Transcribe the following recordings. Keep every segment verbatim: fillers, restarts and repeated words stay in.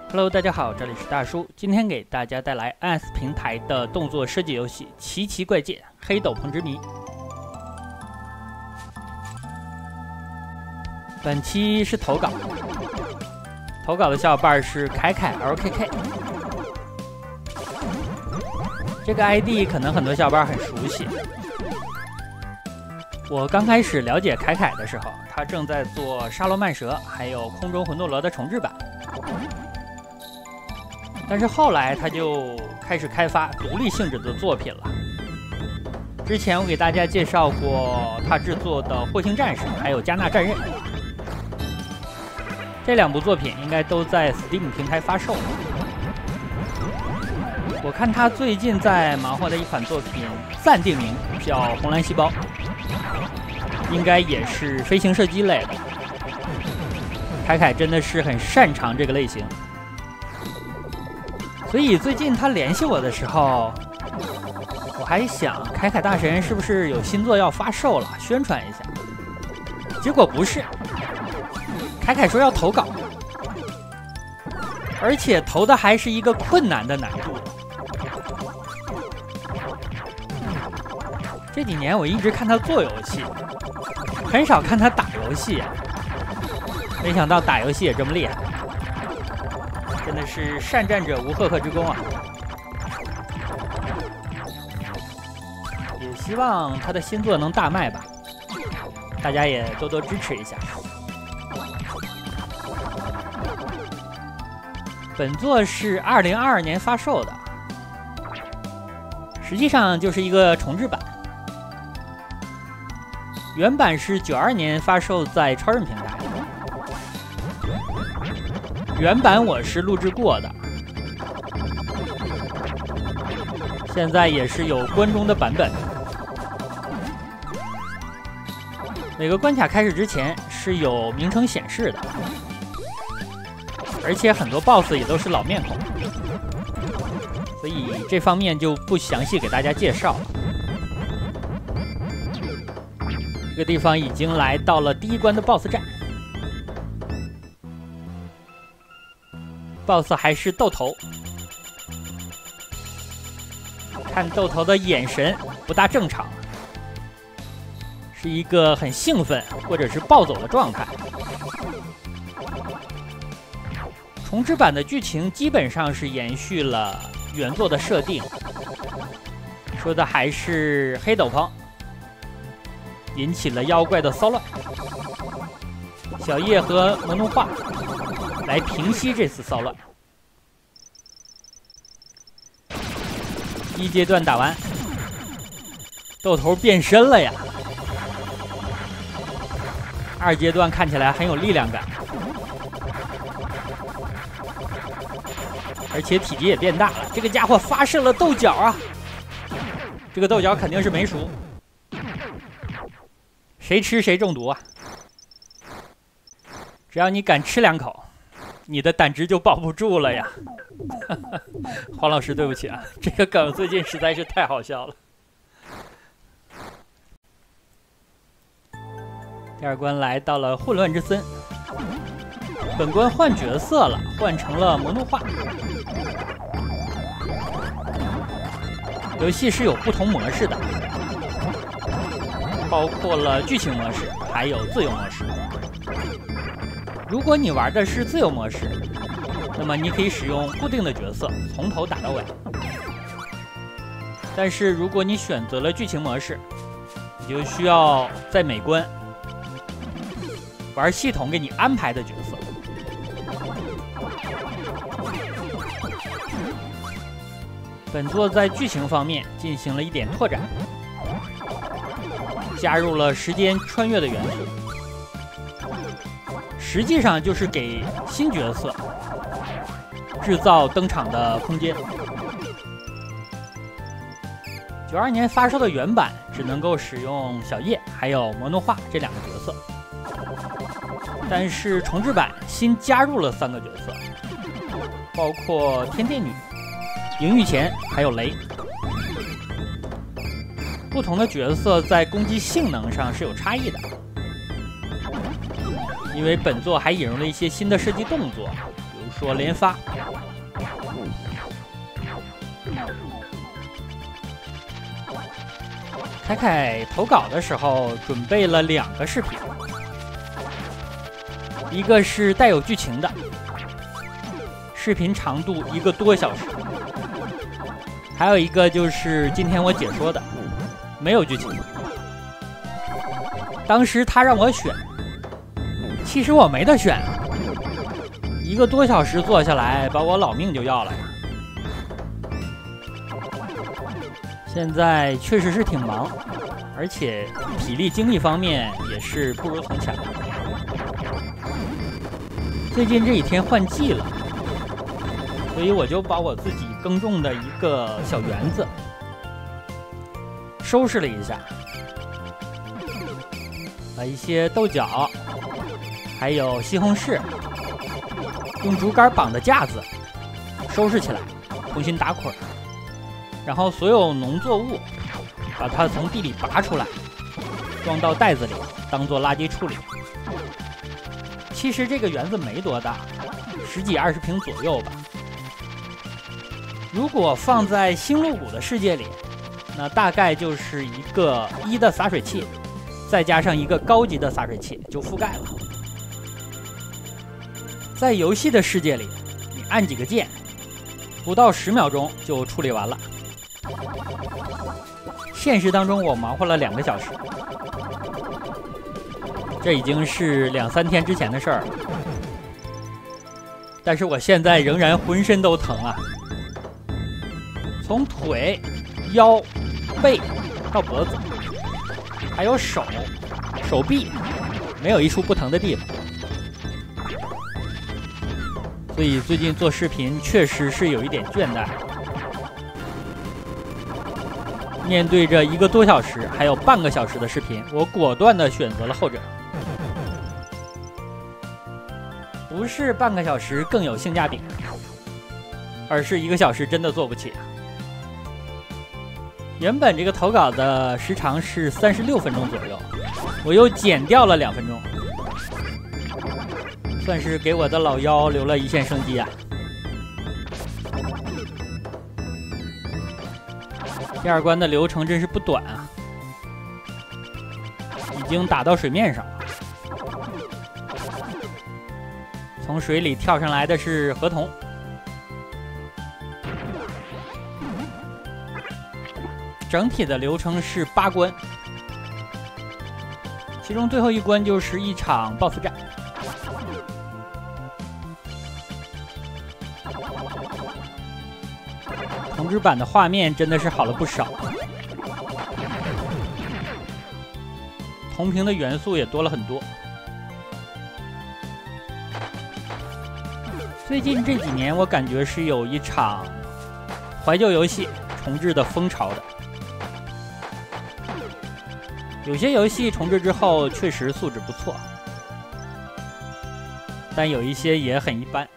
Hello， 大家好，这里是大叔，今天给大家带来 N S 平台的动作射击游戏《奇奇怪界：黑斗篷之谜》。本期是投稿，投稿的小伙伴是凯凯 L K K， 这个 I D 可能很多小伙伴很熟悉。我刚开始了解凯凯的时候，他正在做沙罗曼蛇还有空中魂斗罗的重置版。但是后来他就开始开发独立性质的作品了。之前我给大家介绍过他制作的《火星战士》还有《加纳战刃》，这两部作品应该都在 Steam 平台发售。我看他最近在忙活的一款作品暂定名叫《红蓝细胞》，应该也是飞行射击类的。凯凯真的是很擅长这个类型。所以最近他联系我的时候，我还想凯凯大神是不是有新作要发售了，宣传一下。结果不是，凯凯说要投稿，而且投的还是一个困难的难度。这几年我一直看他做游戏，很少看他打游戏，没想到打游戏也这么厉害。真的是善战者无赫赫之功啊！也希望他的新作能大卖吧，大家也多多支持一下。本作是二零二二年发售的，实际上就是一个重制版。原版是九二年发售在超任平台。原版我是录制过的，现在也是有关中的版本。每个关卡开始之前是有名称显示的，而且很多 B O S S 也都是老面孔，所以这方面就不详细给大家介绍了。这个地方已经来到了第一关的 B O S S 战。B O S S 还是豆头，看豆头的眼神不大正常，是一个很兴奋或者是暴走的状态。重制版的剧情基本上是延续了原作的设定，说的还是黑斗篷引起了妖怪的骚乱，小叶和魔怒化来平息这次骚乱。一阶段打完，豆头变身了呀。二阶段看起来很有力量感，而且体积也变大了。这个家伙发射了豆角啊！这个豆角肯定是没熟，谁吃谁中毒啊！只要你敢吃两口，你的胆汁就保不住了呀。黄老师对不起啊，这个梗最近实在是太好笑了。第二关来到了混乱之森，本关换角色了，换成了魔怒化。游戏是有不同模式的，包括了剧情模式还有自由模式。如果你玩的是自由模式，那么你可以使用固定的角色从头打到尾。但是如果你选择了剧情模式，你就需要在每关玩系统给你安排的角色。本作在剧情方面进行了一点拓展，加入了时间穿越的元素，实际上就是给新角色制造登场的空间。九二年发售的原版只能够使用小叶还有魔怒化这两个角色，但是重制版新加入了三个角色，包括天电女、莹玉前还有雷。不同的角色在攻击性能上是有差异的，因为本作还引入了一些新的射击动作，比如说连发。凯凯投稿的时候准备了两个视频，一个是带有剧情的，视频长度一个多小时，还有一个就是今天我解说的，没有剧情。当时他让我选，其实我没得选，一个多小时做下来，把我老命就要了呀。现在确实是挺忙，而且体力精力方面也是不如从前了。最近这几天换季了，所以我就把我自己耕种的一个小园子收拾了一下，把一些豆角还有西红柿用竹竿绑的架子收拾起来，重新打捆，然后所有农作物把它从地里拔出来，装到袋子里当做垃圾处理。其实这个园子没多大，十几二十平左右吧。如果放在星露谷的世界里，那大概就是一个一的洒水器，再加上一个高级的洒水器就覆盖了。在游戏的世界里，你按几个键，不到十秒钟就处理完了。现实当中我忙活了两个小时，这已经是两三天之前的事儿了。但是我现在仍然浑身都疼啊，从腿、腰、背到脖子，还有手、手臂，没有一处不疼的地方。所以最近做视频确实是有一点倦怠。面对着一个多小时还有半个小时的视频，我果断地选择了后者。不是半个小时更有性价比，而是一个小时真的做不起。原本这个投稿的时长是三十六分钟左右，我又减掉了两分钟，算是给我的老腰留了一线生机啊。第二关的流程真是不短啊，已经打到水面上了。从水里跳上来的是河童，整体的流程是八关，其中最后一关就是一场 B O S S 战。重置版的画面真的是好了不少，同屏的元素也多了很多。最近这几年我感觉是有一场怀旧游戏重置的风潮的，有些游戏重置之后确实素质不错，但有一些也很一般。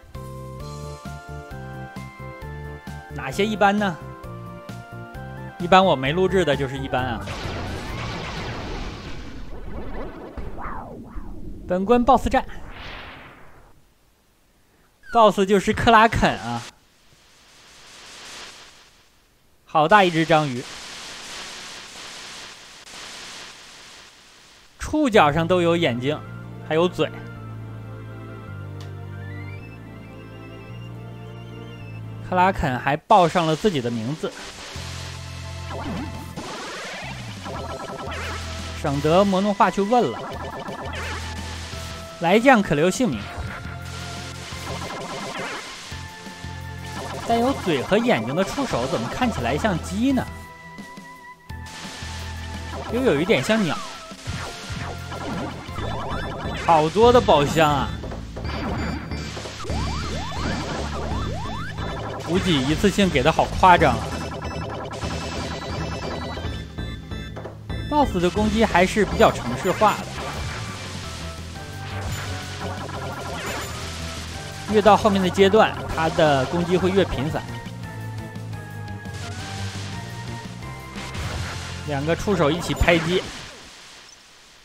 哪些一般呢？一般我没录制的就是一般啊。本关 B O S S 战 ，B O S S 就是克拉肯啊，好大一只章鱼，触角上都有眼睛，还有嘴。克拉肯还报上了自己的名字，省得魔怒化去问了。来将可留姓名。带有嘴和眼睛的触手怎么看起来像鸡呢？又有一点像鸟。好多的宝箱啊！补给一次性给的好夸张啊 ！B O S S 的攻击还是比较程式化的，越到后面的阶段，它的攻击会越频繁。两个触手一起拍击，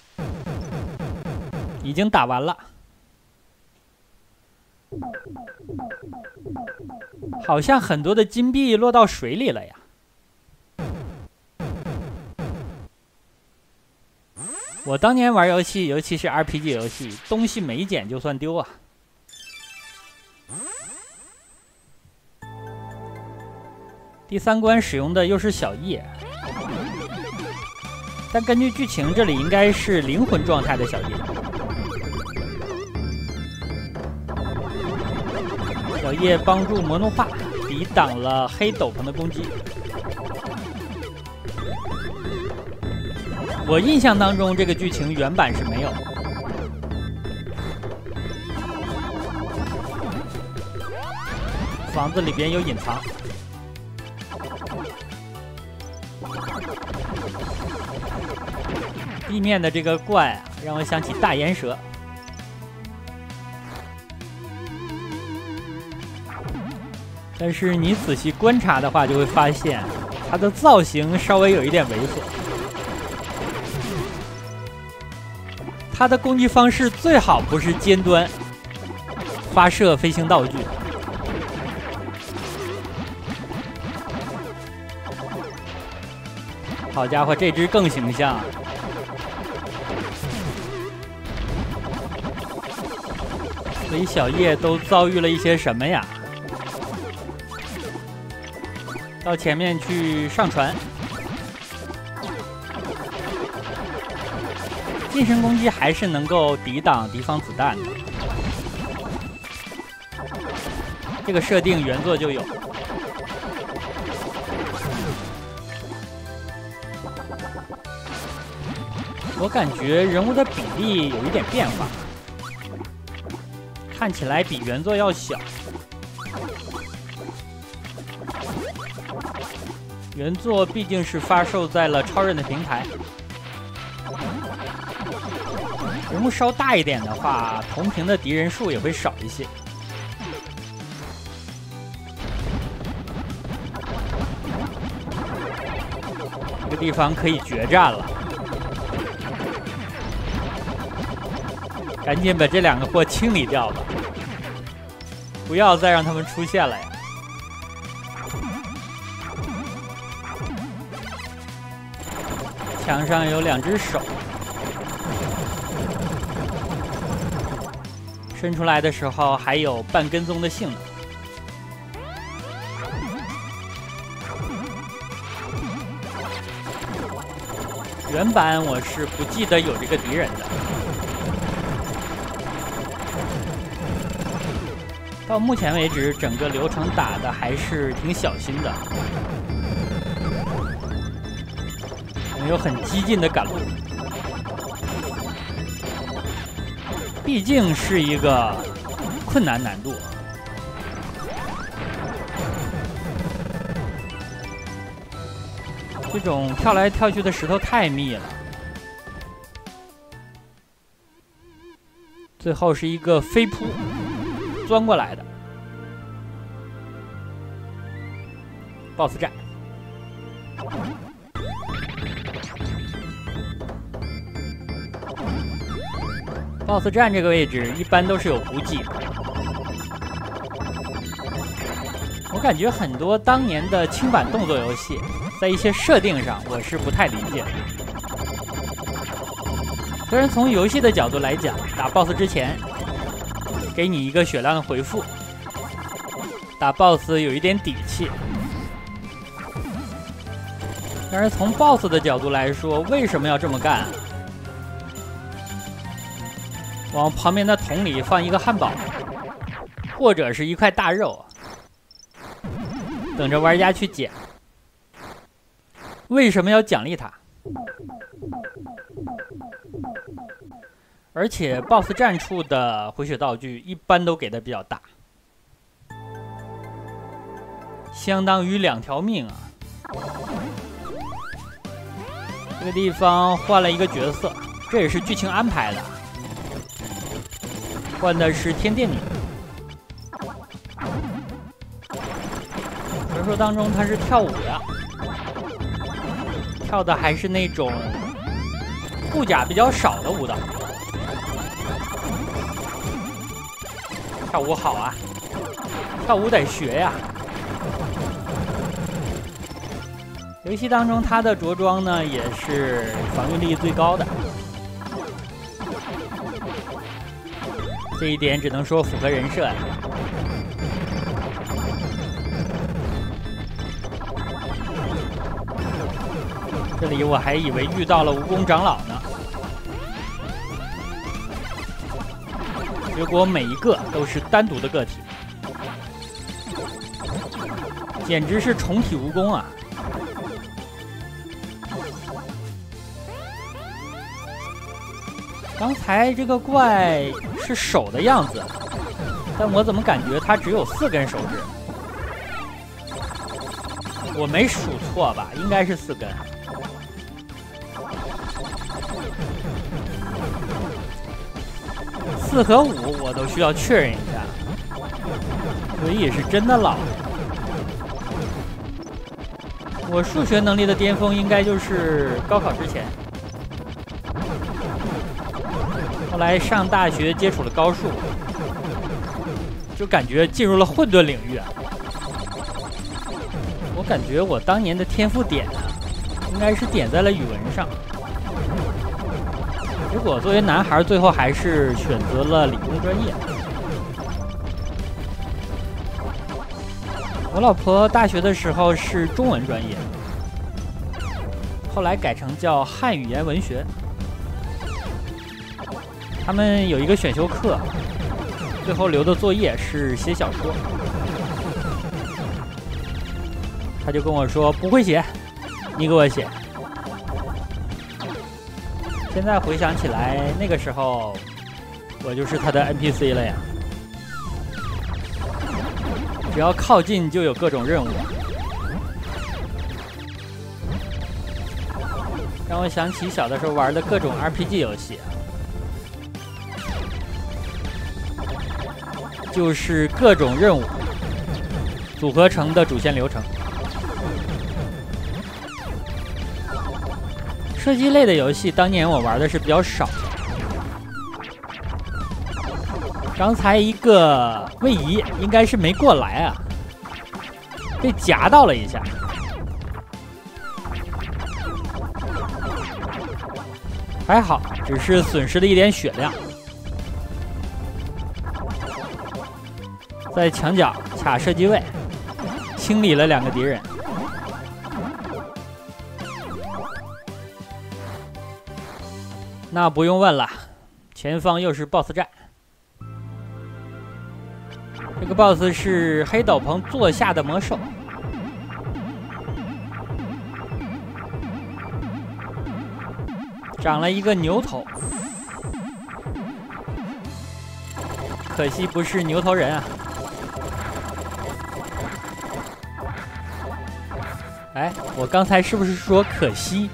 已经打完了。 好像很多的金币落到水里了呀。我当年玩游戏，尤其是 R P G 游戏，东西没捡就算丢啊。第三关使用的又是小叶，但根据剧情，这里应该是灵魂状态的小叶。小叶帮助魔怒化抵挡了黑斗篷的攻击。我印象当中，这个剧情原版是没有。房子里边有隐藏。地面的这个怪啊，让我想起大岩蛇。但是你仔细观察的话，就会发现它的造型稍微有一点猥琐。它的攻击方式最好不是尖端发射飞行道具。好家伙，这只更形象。所以小叶都遭遇了一些什么呀？到前面去上船，近身攻击还是能够抵挡敌方子弹的。这个设定原作就有。我感觉人物的比例有一点变化，看起来比原作要小。原作毕竟是发售在了超人的平台，人物稍大一点的话，同屏的敌人数也会少一些。这个地方可以决战了，赶紧把这两个货清理掉吧，不要再让他们出现了呀！墙上有两只手，伸出来的时候还有半跟踪的性能。原版我是不记得有这个敌人的。到目前为止，整个流程打的还是挺小心的。没有很激进的赶路，毕竟是一个困难难度。这种跳来跳去的石头太密了。最后是一个飞扑钻过来的 B O S S 战。B O S S 战这个位置一般都是有补给的，我感觉很多当年的轻版动作游戏，在一些设定上我是不太理解的。虽然从游戏的角度来讲，打 B O S S 之前给你一个血量的回复，打 B O S S 有一点底气，但是从 B O S S 的角度来说，为什么要这么干啊？往旁边的桶里放一个汉堡，或者是一块大肉，等着玩家去捡。为什么要奖励他？而且 B O S S 战处的回血道具一般都给的比较大，相当于两条命啊！这个地方换了一个角色，这也是剧情安排的。换的是天电女，传说当中她是跳舞的，跳的还是那种护甲比较少的舞蹈。跳舞好啊！ 跳舞得学呀。游戏当中他的着装呢也是防御力最高的，这一点只能说符合人设呀。这里我还以为遇到了蜈蚣长老呢，结果每一个都是单独的个体，简直是重体蜈蚣啊！刚才这个怪是手的样子，但我怎么感觉它只有四根手指？我没数错吧？应该是四根。四和五我都需要确认一下，所以是真的老。我数学能力的巅峰应该就是高考之前。后来上大学接触了高数，就感觉进入了混沌领域啊！我感觉我当年的天赋点啊，应该是点在了语文上。结果作为男孩，最后还是选择了理工专业。我老婆大学的时候是中文专业，后来改成叫汉语言文学。他们有一个选修课，最后留的作业是写小说。他就跟我说不会写，你给我写。现在回想起来，那个时候我就是他的 N P C 了呀。只要靠近就有各种任务，让我想起小的时候玩的各种 R P G 游戏，就是各种任务组合成的主线流程。射击类的游戏当年我玩的是比较少。刚才一个位移应该是没过来啊，被夹到了一下。还好，只是损失了一点血量。在墙角卡射击位，清理了两个敌人。那不用问了，前方又是 B O S S 战。这个 B O S S 是黑斗篷座下的魔兽，长了一个牛头，可惜不是牛头人啊！哎，我刚才是不是说可惜？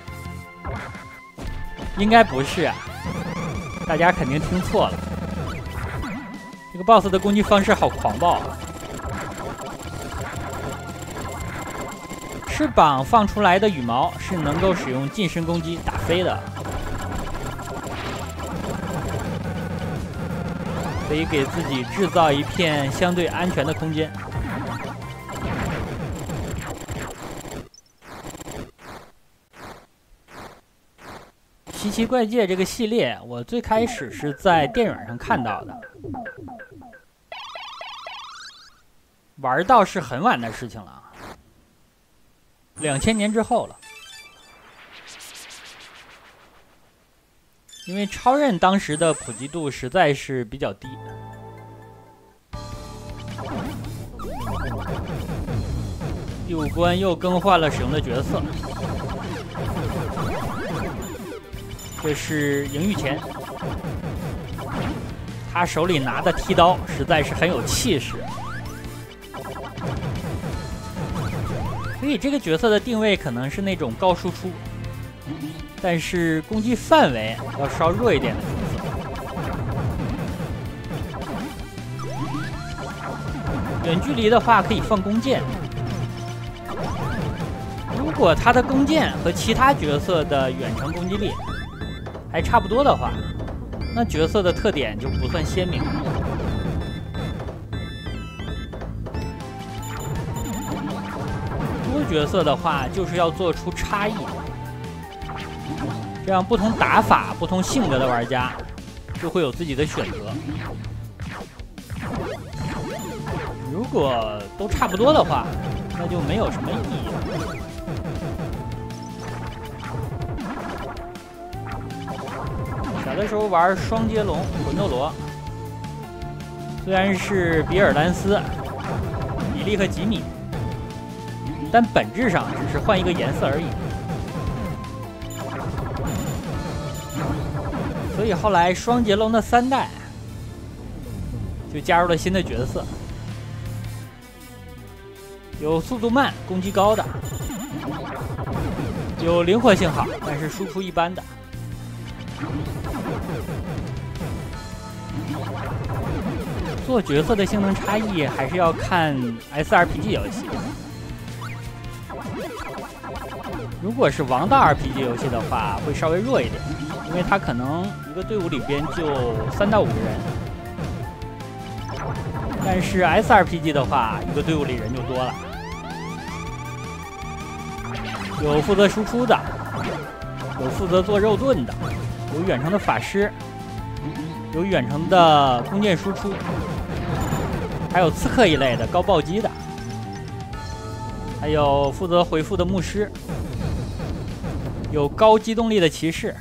应该不是啊，大家肯定听错了。这个 B O S S 的攻击方式好狂暴啊！翅膀放出来的羽毛是能够使用近身攻击打飞的，可以给自己制造一片相对安全的空间。奇奇怪界这个系列，我最开始是在电影上看到的，玩到是很晚的事情了，两千年之后了。因为超任当时的普及度实在是比较低。第五关又更换了使用的角色。这是莹玉前，他手里拿的剃刀实在是很有气势，所以这个角色的定位可能是那种高输出，但是攻击范围要稍弱一点的角色。远距离的话可以放弓箭，如果他的弓箭和其他角色的远程攻击力还差不多的话，那角色的特点就不算鲜明。 角色的话，就是要做出差异，这样不同打法、不同性格的玩家就会有自己的选择。如果都差不多的话，那就没有什么意义了。小的时候玩双截龙、魂斗罗，虽然是比尔兰斯、比利和吉米，但本质上只是换一个颜色而已。所以后来双截龙的三代就加入了新的角色，有速度慢、攻击高的，有灵活性好但是输出一般的。做角色的性能差异还是要看 S R P G 游戏。如果是王道 R P G 游戏的话，会稍微弱一点，因为它可能一个队伍里边就三到五个人。但是 S R P G 的话，一个队伍里人就多了，有负责输出的，有负责做肉盾的，有远程的法师，有远程的弓箭输出，还有刺客一类的高暴击的，还有负责回复的牧师，有高机动力的骑士，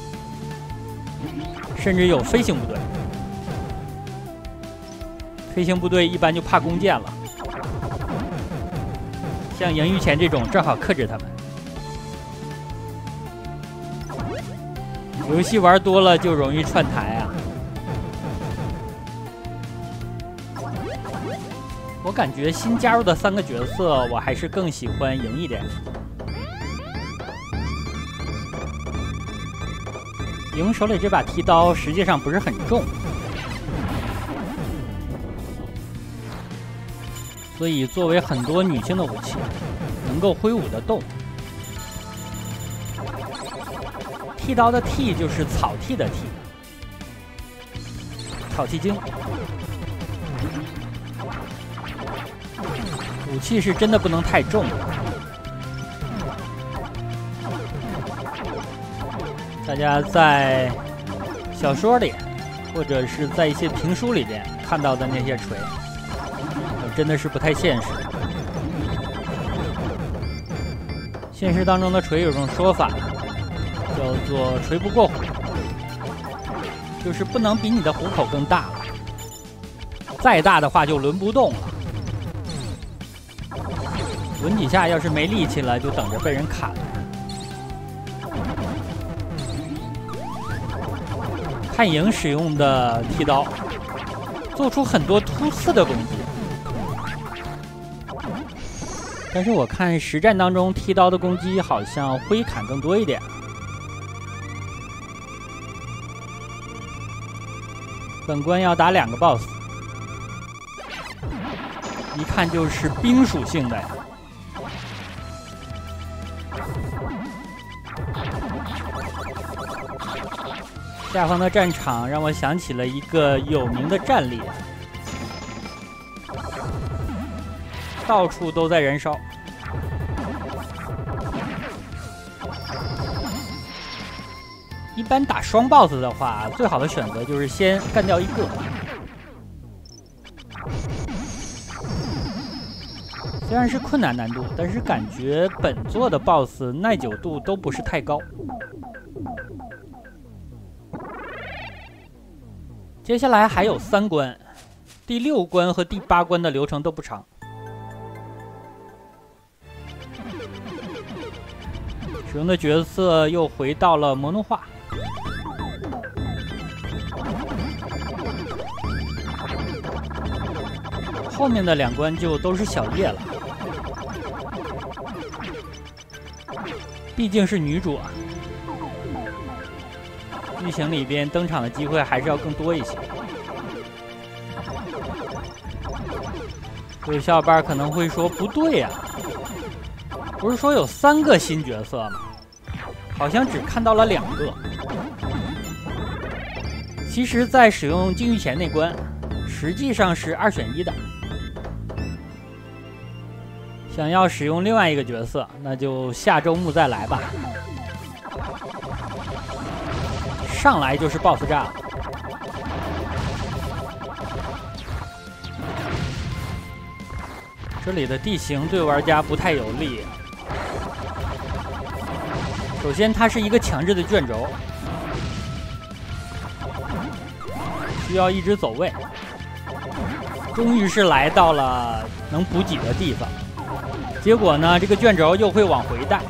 甚至有飞行部队。飞行部队一般就怕弓箭了，像赢于前这种正好克制他们。游戏玩多了就容易串台啊。我感觉新加入的三个角色，我还是更喜欢赢一点。赢手里这把剃刀实际上不是很重，所以作为很多女性的武器，能够挥舞得动。剃刀的剃就是草剃的剃，草剃精。武器是真的不能太重。大家在小说里，或者是在一些评书里边看到的那些锤，真的是不太现实。现实当中的锤有种说法，叫做锤不过虎，就是不能比你的虎口更大了，再大的话就抡不动了。抡几下要是没力气了，就等着被人砍了。汉营使用的剃刀，做出很多突刺的攻击。但是我看实战当中剃刀的攻击好像挥砍更多一点。本关要打两个 boss， 一看就是冰属性的呀。下方的战场让我想起了一个有名的战例，到处都在燃烧。一般打双 boss 的话，最好的选择就是先干掉一个。虽然是困难难度，但是感觉本作的 boss 耐久度都不是太高。接下来还有三关，第六关和第八关的流程都不长。使用的角色又回到了魔怒化。后面的两关就都是小叶了，毕竟是女主啊。剧情里边登场的机会还是要更多一些。有小伙伴可能会说不对呀、啊，不是说有三个新角色吗？好像只看到了两个。其实在使用禁欲前那关实际上是二选一的。 想要使用另外一个角色，那就下周末再来吧。上来就是 B O S S 战。这里的地形对玩家不太有利。首先，它是一个强制的卷轴，需要一直走位。终于是来到了能补给的地方，结果呢，这个卷轴又会往回带，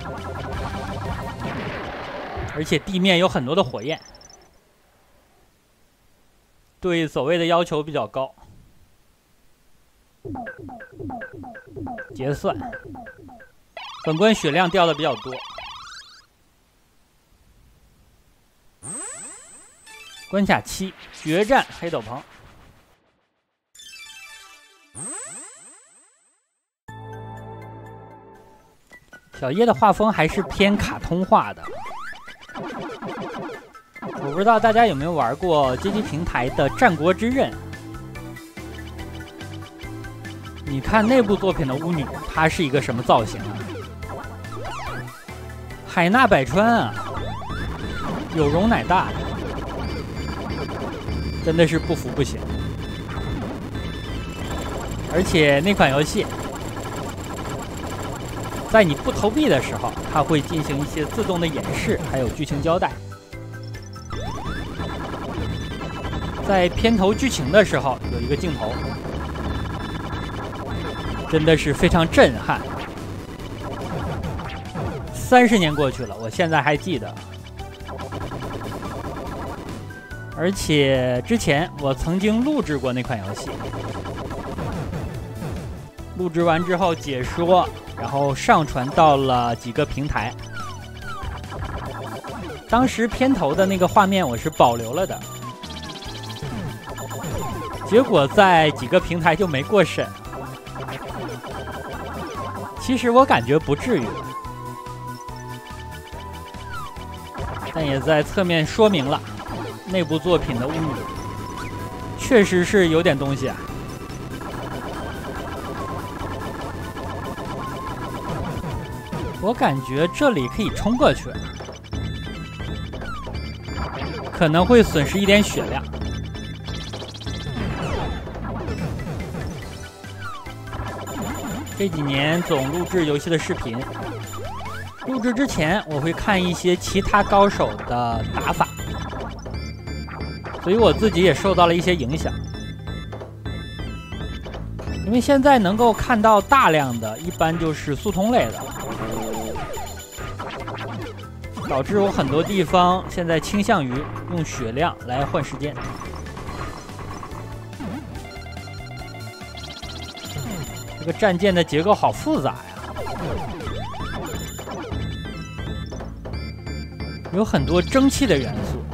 而且地面有很多的火焰，对走位的要求比较高。结算，本关血量掉的比较多。关卡七，决战黑斗篷。小叶的画风还是偏卡通化的。我不知道大家有没有玩过街机平台的《战国之刃》。你看内部作品的巫女，她是一个什么造型啊？海纳百川啊，有容乃大，真的是不服不行。而且那款游戏，在你不投币的时候，它会进行一些自动的演示，还有剧情交代。在片头剧情的时候，有一个镜头。真的是非常震撼。三十年过去了，我现在还记得。而且之前我曾经录制过那款游戏，录制完之后解说，然后上传到了几个平台。当时片头的那个画面我是保留了的，结果在几个平台就没过审。其实我感觉不至于，但也在侧面说明了内部作品的侮辱，确实是有点东西啊。我感觉这里可以冲过去，可能会损失一点血量。这几年总录制游戏的视频，录制之前我会看一些其他高手的打法，所以我自己也受到了一些影响。因为现在能够看到大量的，一般就是速通类的，导致我很多地方现在倾向于用血量来换时间。这个战舰的结构好复杂呀，有很多蒸汽的元素，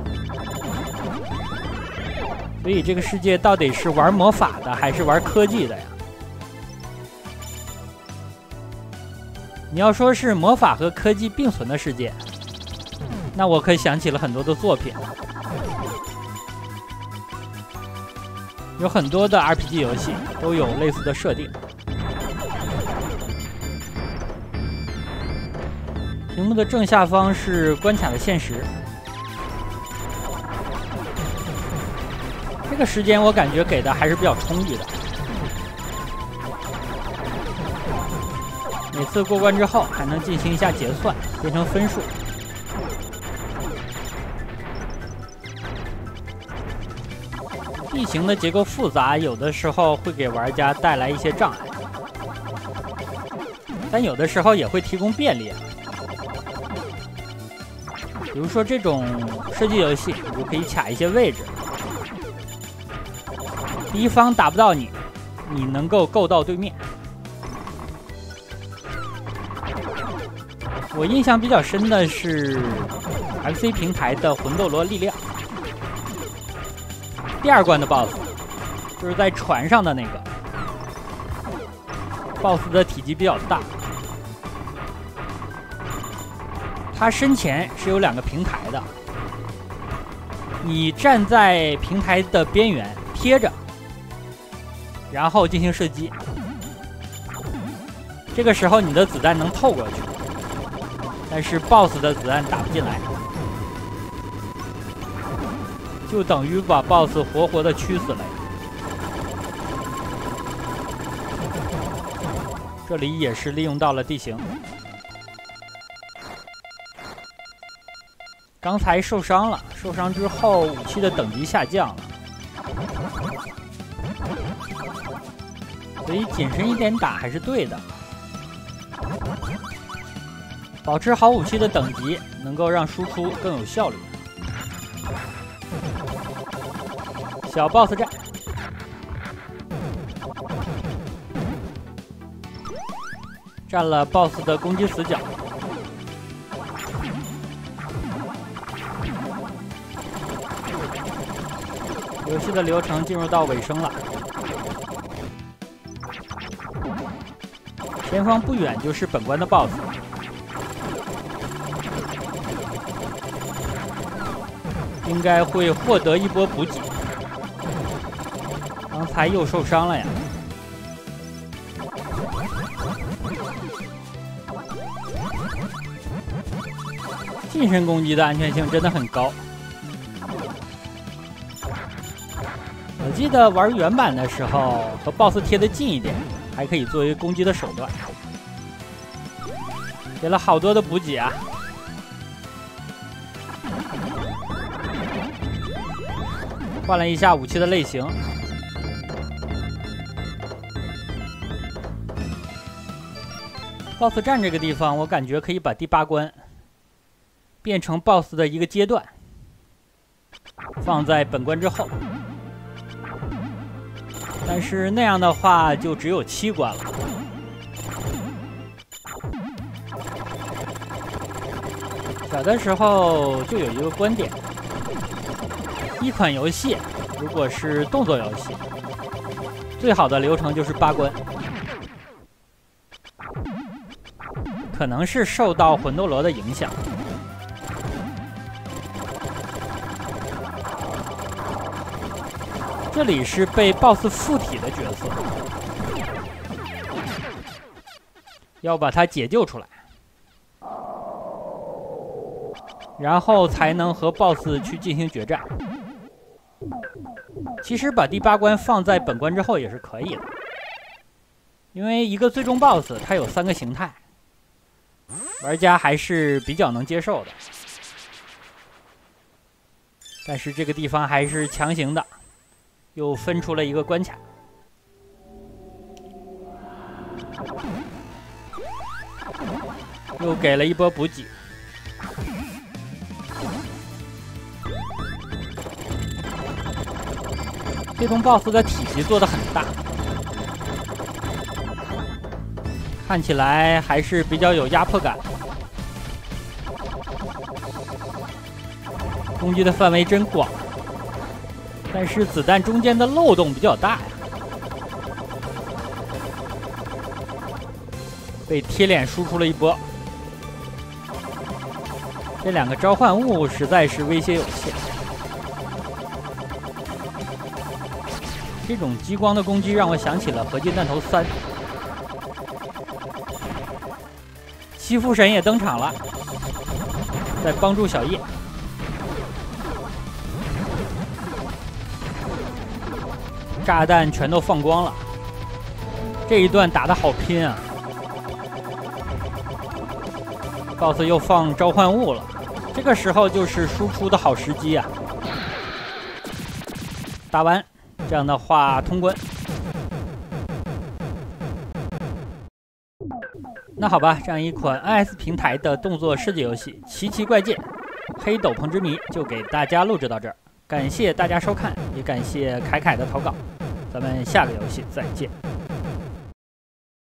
所以这个世界到底是玩魔法的还是玩科技的呀？你要说是魔法和科技并存的世界，那我可以想起了很多的作品，有很多的 R P G 游戏都有类似的设定。屏幕的正下方是关卡的限时，这个时间我感觉给的还是比较充裕的。每次过关之后还能进行一下结算，变成分数。地形的结构复杂，有的时候会给玩家带来一些障碍，但有的时候也会提供便利。比如说这种射击游戏，你就可以卡一些位置，敌方打不到你，你能够够到对面。我印象比较深的是 F C 平台的魂斗罗力量，第二关的 B O S S 就是在船上的那个 B O S S 的体积比较大。它身前是有两个平台的，你站在平台的边缘贴着，然后进行射击。 这个时候你的子弹能透过去，但是 B O S S 的子弹打不进来，就等于把 B O S S 活活的驱死了。这里也是利用到了地形。刚才受伤了，受伤之后武器的等级下降了，所以谨慎一点打还是对的。保持好武器的等级，能够让输出更有效率。小 B O S S 战。占了 B O S S 的攻击死角，游戏的流程进入到尾声了。前方不远就是本关的 B O S S， 应该会获得一波补给。刚才又受伤了呀。近身攻击的安全性真的很高。我记得玩原版的时候，和 B O S S 贴得近一点，还可以作为攻击的手段。给了好多的补给啊！换了一下武器的类型。B O S S 战这个地方，我感觉可以把第八关变成 B O S S 的一个阶段，放在本关之后。但是那样的话，就只有七关了。小的时候就有一个观点：一款游戏如果是动作游戏，最好的流程就是八关。可能是受到魂斗罗的影响。这里是被 B O S S 附体的角色，要把他解救出来，然后才能和 B O S S 去进行决战。其实把第八关放在本关之后也是可以的，因为一个最终 B O S S 它有三个形态，玩家还是比较能接受的。但是这个地方还是强行的。又分出了一个关卡，又给了一波补给。这种 B O S S 的体积做得很大，看起来还是比较有压迫感。攻击的范围真广。但是子弹中间的漏洞比较大呀，被贴脸输出了一波。这两个召唤物实在是威胁有限。这种激光的攻击让我想起了合金弹头三。七副神也登场了，在帮助小叶。炸弹全都放光了，这一段打得好拼啊 ！B O S S 又放召唤物了，这个时候就是输出的好时机啊！打完，这样的话通关。那好吧，这样一款 N S 平台的动作世界游戏《奇奇怪界：黑斗篷之谜》就给大家录制到这儿，感谢大家收看，也感谢凯凯的投稿。咱们下个游戏再见。